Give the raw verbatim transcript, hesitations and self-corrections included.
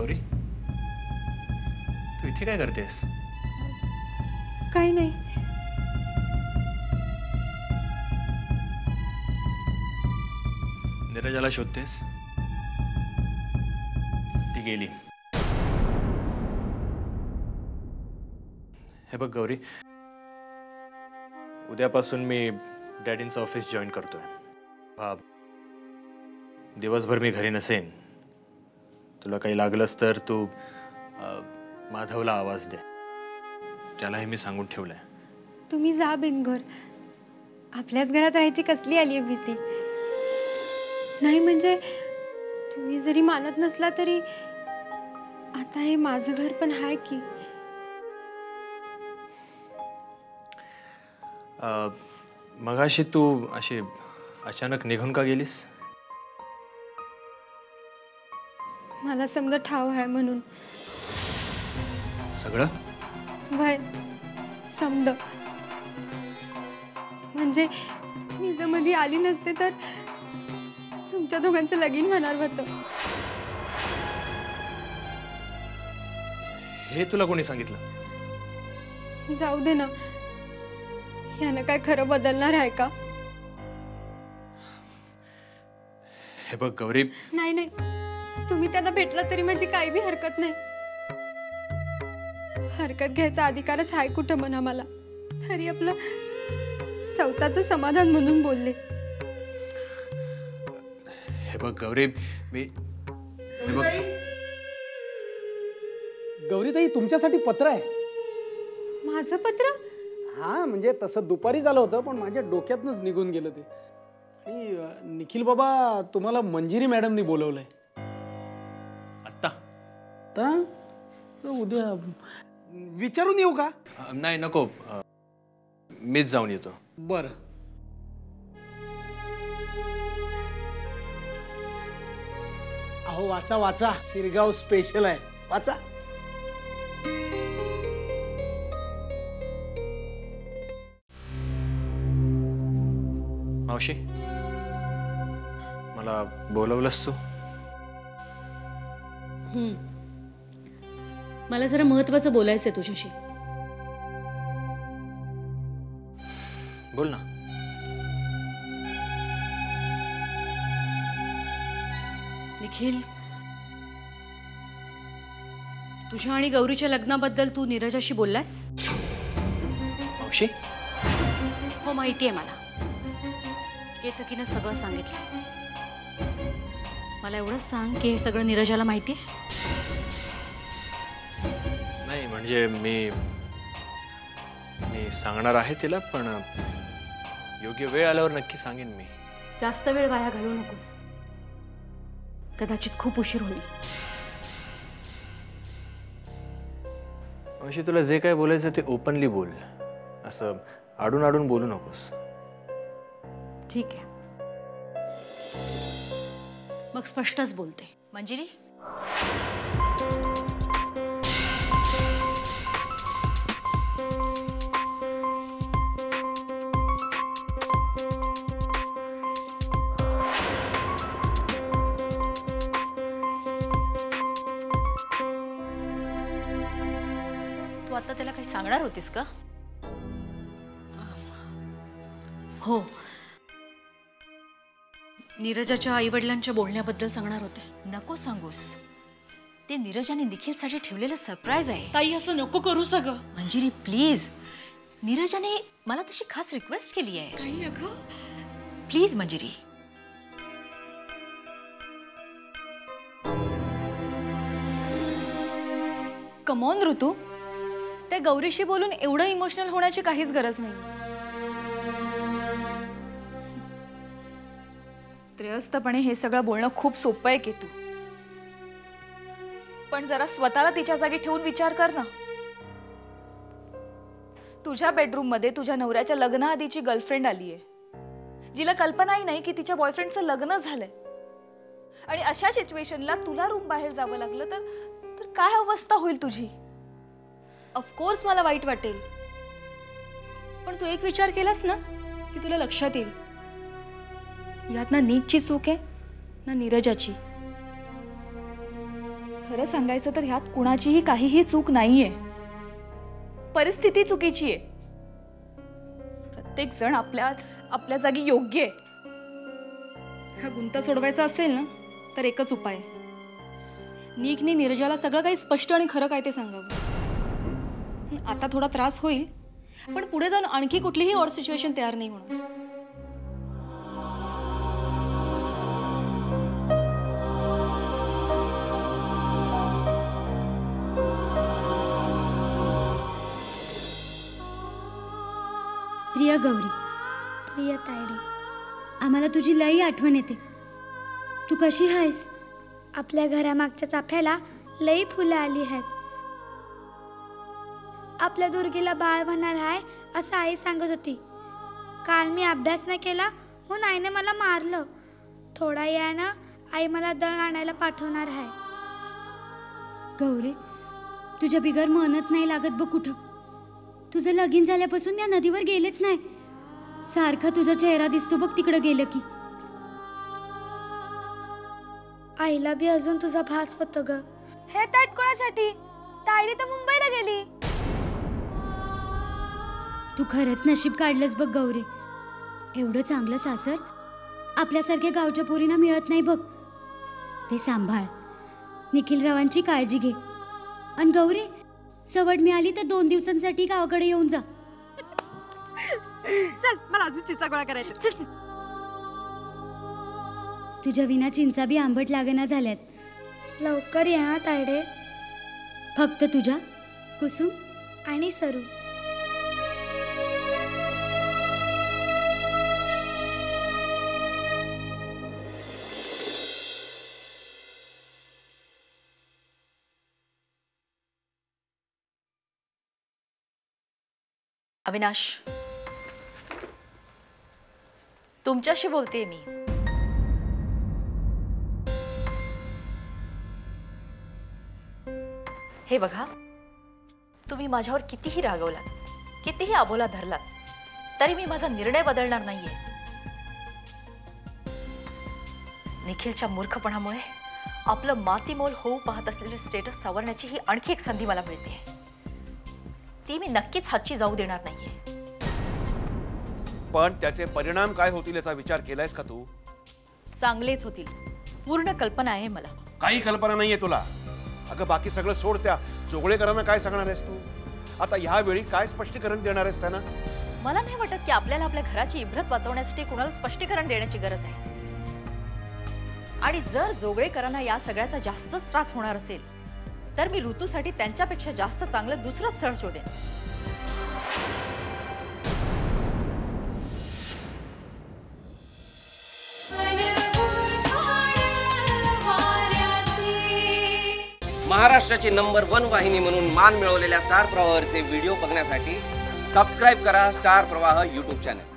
गौरी, तू इथे काय करतेस? काही नाही. नीरजाला शोधतेस? ती गेली. हे बघ गौरी, उद्यापासून मी डॅडींचं ऑफिस जॉईन करतोय. भाब, दिवसभर मी घरी नसेन. तुला काही लागलंच तर तू माधवला आवाज दे. त्यालाही मी सांगून ठेवलंय. तुम्ही जा बिनघर. आपल्याच घरात राहायची कसली आली आहे भीती. नाही म्हणजे तुम्ही जरी मानत नसला तरी आता हे माझं घर पण आहे की. मगाशी तू अशी अचानक निघून का गेलीस? मला समजा ठाव आहे म्हणून. सगळं वय समद म्हणजे मी जर मध्ये आली नसते तर तुमच्या दोघांचं लगीन होणार होतं. हे तुला कोणी सांगितलं? जाऊ दे ना, यानं काय खरं बदलणार आहे का? हे बघ गौरी, नाही नाही, तुम्ही त्यांना भेटला तरी माझी काही बी हरकत नाही. हरकत घ्यायचा अधिकारच आहे कुठं म्हणा मला. तरी आपलं स्वतःचं समाधान म्हणून बोलले. हे बघ गौरी, मी हे बघ गौरीताई, तुमच्यासाठी पत्र आहे. माझं पत्र? हा म्हणजे तसं दुपारी झालं होतं पण माझ्या डोक्यातनच निघून गेलं ते. आणि निखिल बाबा, तुम्हाला मंजिरी मॅडमनी बोलवलंय. आत्ता? आता उद्या विचारून येऊ का? नाही नको, मीच जाऊन येतो. बरं. अहो वाचा वाचा, शिरगाव स्पेशल आहे, वाचा. मावशी, मला बोलवलंस तू? हम्म, मला जरा महत्त्वाचं बोलायचंय तुझ्याशी. बोल ना. निखिल, तुझ्या आणि गौरीच्या लग्नाबद्दल तू नीरजाशी बोललास? मावशी? हो, माहिती आहे मला. केतकीनं सगळं सांगितलं. मला एवढंच सांग की हे सगळं नीरजाला माहिती आहे? नाही म्हणजे मी मी सांगणार आहे तिला, पण योग्य वेळ आल्यावर नक्की सांगेन मी. जास्त वेळ वाया घालवू नकोस, कदाचित खूप उशीर होईल. मावशी, तुला जे काय बोलायचं ते ओपनली बोल. असं आडून आडून बोलू नकोस. ठीक आहे, मग स्पष्टच बोलते. मंजिरी, तू आता त्याला काही सांगणार होतीस का? हो, नीरजाच्या आईवडिलांच्या बोलण्याबद्दल सांगणार होते. नको सांगूस, ते नीरजाने निखिलसाठी ठेवलेलं सरप्राईज आहे. ताई, असं नको करू सगळं. मंजिरी प्लीज, नीरजाने मला तशी खास रिक्वेस्ट केली आहे. काही अगं, प्लीज मंजिरी. कमॉन ऋतू, त्या गौरीशी बोलून एवढं इमोशनल होण्याची काहीच गरज नाही. त्रयस्थपणे हे सगळं बोलणं खूप सोपं आहे केतू, पण जरा स्वतःला तिच्या जागी ठेवून विचार कर ना. तुझ्या बेडरूम मध्ये तुझ्या नवऱ्याच्या लग्नाआधीची गर्लफ्रेंड आली आहे, जिला कल्पनाही नाही की तिच्या बॉयफ्रेंडचं लग्न झालंय. आणि अशा सिच्युएशनला तुला रूम बाहेर जावं लागलं तर तर काय अवस्था होईल तुझी? ऑफकोर्स मला वाईट वाटेल, पण तू एक विचार केलास ना की तुला लक्षात येईल, यात ना नीतची चूक आहे ना नीरजाची. खरं सांगायचं तर ह्यात कुणाचीही काहीही चूक नाहीये. परिस्थिती चुकीची आहे. प्रत्येक जण आपल्या आपल्या जागी योग्य आहे. हा गुंता सोडवायचा असेल ना तर एकच उपाय. नीकने नीरजाला सगळं काही स्पष्ट आणि खरं काय ते सांगावं. आता थोडा त्रास होईल, पण पुढे जाऊन आणखी कुठलीही ऑड सिच्युएशन तयार नाही होणार. प्रिया गौरी, प्रिया तायडे, आम्हाला तुझी लई आठवण येते. तू कशी आहेस? आपल्या घरामागच्या चाफ्याला लई फुलं आली आहेत. आपल्या दुर्गीला बाळ होणार आहे असं आई सांगत होती. काल मी अभ्यास न केला म्हणून आईने मला मारलं. थोडा यानं आई मला दळ आणायला पाठवणार आहे. गौरी, तुझ्या बिगर मनच नाही लागत बघ कुठं. तुझं लगीन झाल्यापासून मी नदीवर गेलेच नाही. सारखा तुझा चेहरा दिसतो बघ तिकडं गेलं की. आईला बी अजून तुझा भास होतो ग. हे ताट कोणासाठी? तायडी तर मुंबईला गेली. तू खरंच नशीब काढलंस बघ गौरी. एवढं चांगलं सासर आपल्यासारख्या गावच्या पोरींना मिळत नाही बघ. ते सांभाळ, निखिल रावांची काळजी घे. आणि गौरी, सवड मिळाली तर दोन दिवसांसाठी गावाकडे येऊन जा. चल, मला अजून चिंचा गोळा करायचा. तुझ्या विना चिंचा बी आंबट लागना झाल्यात. लवकर या तायडे. फक्त तुझ्या कुसुम आणि सरू. अविनाश, तुमच्याशी बोलते मी. हे बघा, तुम्ही माझ्यावर कितीही रागवलात, कितीही आबोला धरलात, तरी मी माझा निर्णय बदलणार नाहीये. निखिलच्या मूर्खपणामुळे आपलं मातीमोल होऊ पाहत असलेले स्टेटस सावरण्याची ही आणखी एक संधी मला मिळते. ती मी नक्कीच हातची जाऊ देणार नाहीये. पण त्याचे परिणाम काय होतील याचा विचार केलायस का तू? चांगलेच होतील, पूर्ण कल्पना आहे मला. काही कल्पना नाहीये तुला. अगं बाकी सगळं सोड. त्या जोगळेकरांना काय सांगणार आहेस तू? आता ह्या वेळी काय स्पष्टीकरण देणार आहेस त्यांना? मला नाही वाटत की आपल्याला आपल्या घराची इब्रत वाचवण्यासाठी कुणाला स्पष्टीकरण देण्याची गरज आहे. आणि जर जोगळेकरांना या सगळ्याचा जास्तच त्रास होणार असेल तर मी ऋतूसाठी त्यांच्यापेक्षा जास्त चांगलं दुसरं स्थळ शोधेन. महाराष्ट्राची नंबर वन वाहिनी म्हणून मान मिळवलेल्या स्टार प्रवाहचे व्हिडिओ बघण्यासाठी सबस्क्राईब करा स्टार प्रवाह यूट्यूब चॅनल.